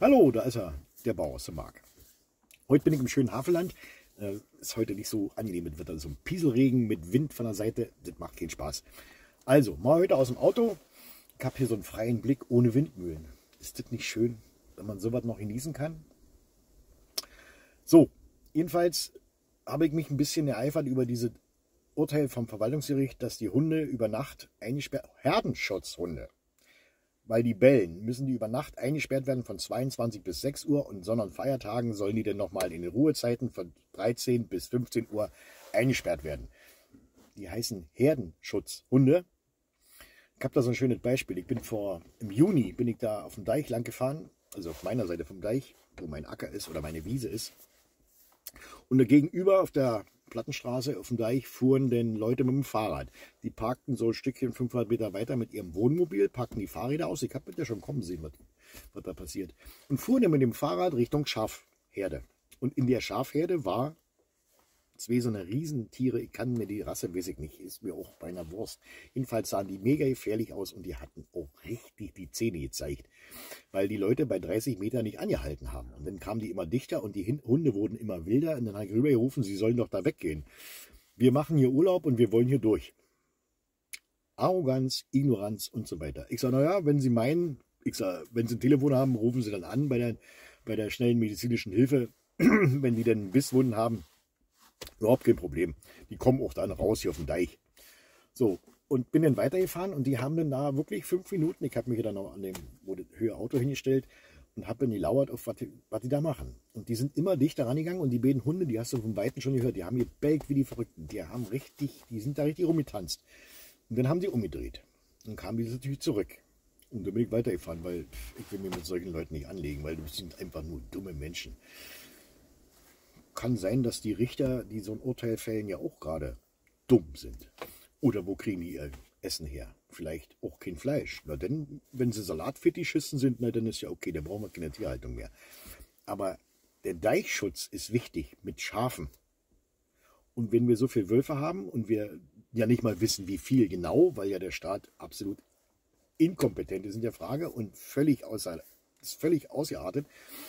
Hallo, da ist er, der Bauer aus der Mark. Heute bin ich im schönen Havelland. Ist heute nicht so angenehm mit Wetter. So ein Pieselregen mit Wind von der Seite, das macht keinen Spaß. Also, mal heute aus dem Auto. Ich habe hier so einen freien Blick ohne Windmühlen. Ist das nicht schön, wenn man sowas noch genießen kann? So, jedenfalls habe ich mich ein bisschen ereifert über dieses Urteil vom Verwaltungsgericht, dass die Hunde über Nacht eingesperrt, Herdenschutzhunde, weil die bellen, müssen die über Nacht eingesperrt werden von 22 bis 6 Uhr und Sonn- und Feiertagen sollen die dann nochmal in den Ruhezeiten von 13 bis 15 Uhr eingesperrt werden. Die heißen Herdenschutzhunde. Ich habe da so ein schönes Beispiel. Im Juni bin ich da auf dem Deich lang gefahren, also auf meiner Seite vom Deich, wo mein Acker ist oder meine Wiese ist. Und da gegenüber auf der Plattenstraße auf dem Deich fuhren denn Leute mit dem Fahrrad. Die parkten so ein Stückchen 500 Meter weiter mit ihrem Wohnmobil, packten die Fahrräder aus. Ich habe mit ja schon kommen sehen, was da passiert. Und fuhren dann mit dem Fahrrad Richtung Schafherde. Und in der Schafherde war zwei so eine Riesentiere. Ich kann mir die Rasse, weiß ich nicht, ist mir auch beinahe Wurst. Jedenfalls sahen die mega gefährlich aus und die hatten auch richtig die Zähne gezeigt, weil die Leute bei 30 Metern nicht angehalten haben. Und dann kamen die immer dichter und die Hunde wurden immer wilder. Und dann habe ich rübergerufen, sie sollen doch da weggehen. Wir machen hier Urlaub und wir wollen hier durch. Arroganz, Ignoranz und so weiter. Ich sage, naja, wenn Sie meinen, wenn Sie ein Telefon haben, rufen Sie dann an bei der schnellen medizinischen Hilfe, wenn die denn Bisswunden haben. Überhaupt kein Problem. Die kommen auch dann raus hier auf dem Deich. So, und bin dann weitergefahren und die haben dann da wirklich 5 Minuten, ich habe mich dann noch an dem höhere Auto hingestellt und habe dann gelauert auf, was die da machen. Und die sind immer dichter rangegangen und die beiden Hunde, die hast du vom Weiten schon gehört, die haben gebellt wie die Verrückten. Die sind da richtig rumgetanzt. Und dann haben die umgedreht. Dann kamen die natürlich zurück. Und dann bin ich weitergefahren, weil ich will mir mit solchen Leuten nicht anlegen, weil das sind einfach nur dumme Menschen. Kann sein, dass die Richter, die so ein Urteil fällen, ja auch gerade dumm sind. Oder wo kriegen die ihr Essen her? Vielleicht auch kein Fleisch. Na denn, wenn sie Salatfetischisten sind, na dann ist ja okay, da brauchen wir keine Tierhaltung mehr. Aber der Deichschutz ist wichtig mit Schafen. Und wenn wir so viele Wölfe haben und wir ja nicht mal wissen, wie viel genau, weil ja der Staat absolut inkompetent ist in der Frage und völlig ausgeartet,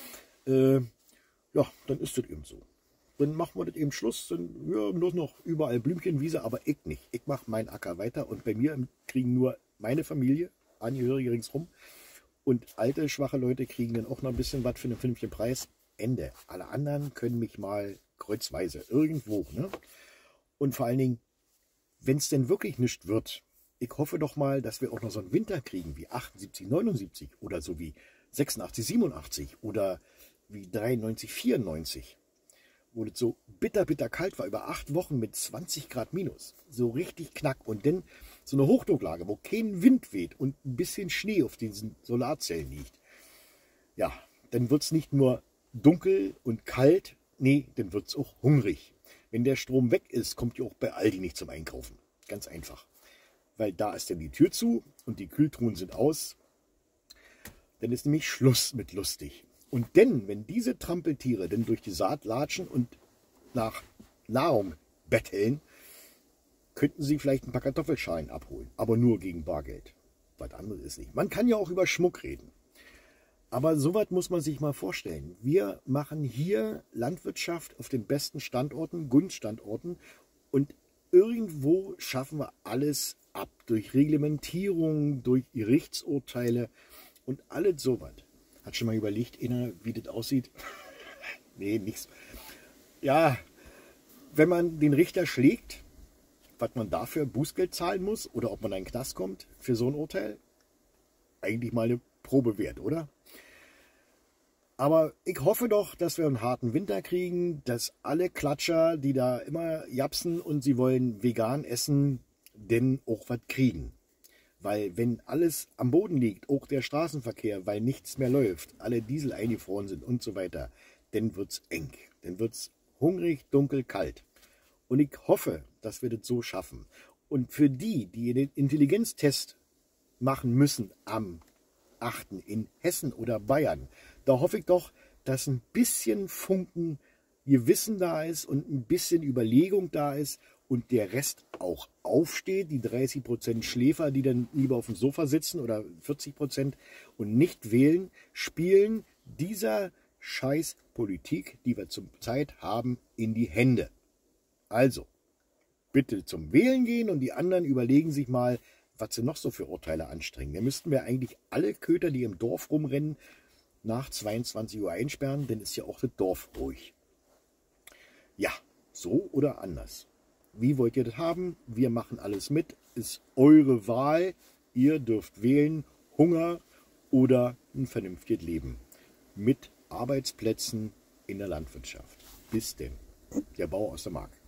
ja, dann ist das eben so. Dann machen wir das eben Schluss, dann ja, nur noch überall Blümchenwiese, aber ich nicht. Ich mache meinen Acker weiter und bei mir kriegen nur meine Familie, Angehörige ringsrum und alte, schwache Leute kriegen dann auch noch ein bisschen was für einen vernünftigen Preis. Ende. Alle anderen können mich mal kreuzweise irgendwo. Ne? Und vor allen Dingen, wenn es denn wirklich nichts wird, ich hoffe doch mal, dass wir auch noch so einen Winter kriegen wie 78, 79 oder so wie 86, 87 oder wie 93, 94. Wo das so bitter kalt war, über 8 Wochen mit 20 Grad minus. So richtig knack. Und dann so eine Hochdrucklage, wo kein Wind weht und ein bisschen Schnee auf diesen Solarzellen liegt. Ja, dann wird es nicht nur dunkel und kalt, nee, dann wird es auch hungrig. Wenn der Strom weg ist, kommt ihr auch bei Aldi nicht zum Einkaufen. Ganz einfach. Weil da ist dann die Tür zu und die Kühltruhen sind aus. Dann ist nämlich Schluss mit lustig. Und denn, wenn diese Trampeltiere denn durch die Saat latschen und nach Nahrung betteln, könnten sie vielleicht ein paar Kartoffelschalen abholen. Aber nur gegen Bargeld. Was anderes ist nicht. Man kann ja auch über Schmuck reden. Aber sowas muss man sich mal vorstellen. Wir machen hier Landwirtschaft auf den besten Standorten, Gunststandorten. Und irgendwo schaffen wir alles ab. Durch Reglementierung, durch Gerichtsurteile und alles sowas. Hat schon mal überlegt, wie das aussieht? Nee, nichts. Ja, wenn man den Richter schlägt, was man dafür Bußgeld zahlen muss oder ob man in einen Knast kommt für so ein Urteil, eigentlich mal eine Probe wert, oder? Aber ich hoffe doch, dass wir einen harten Winter kriegen, dass alle Klatscher, die da immer japsen und sie wollen vegan essen, denn auch was kriegen. Weil wenn alles am Boden liegt, auch der Straßenverkehr, weil nichts mehr läuft, alle Diesel eingefroren sind und so weiter, dann wird es eng. Dann wird es hungrig, dunkel, kalt. Und ich hoffe, dass wir das so schaffen. Und für die, die den Intelligenztest machen müssen am 8. in Hessen oder Bayern, da hoffe ich doch, dass ein bisschen Funken Gewissen da ist und ein bisschen Überlegung da ist und der Rest auch aufsteht, die 30% Schläfer, die dann lieber auf dem Sofa sitzen oder 40% und nicht wählen, spielen, dieser Scheißpolitik, die wir zurzeit haben, in die Hände. Also, bitte zum Wählen gehen und die anderen überlegen sich mal, was sie noch so für Urteile anstrengen. Da müssten wir eigentlich alle Köter, die im Dorf rumrennen, nach 22 Uhr einsperren, denn ist ja auch das Dorf ruhig. Ja, so oder anders. Wie wollt ihr das haben? Wir machen alles mit. Ist eure Wahl. Ihr dürft wählen, Hunger oder ein vernünftiges Leben. Mit Arbeitsplätzen in der Landwirtschaft. Bis denn. Der Bauer aus der Mark.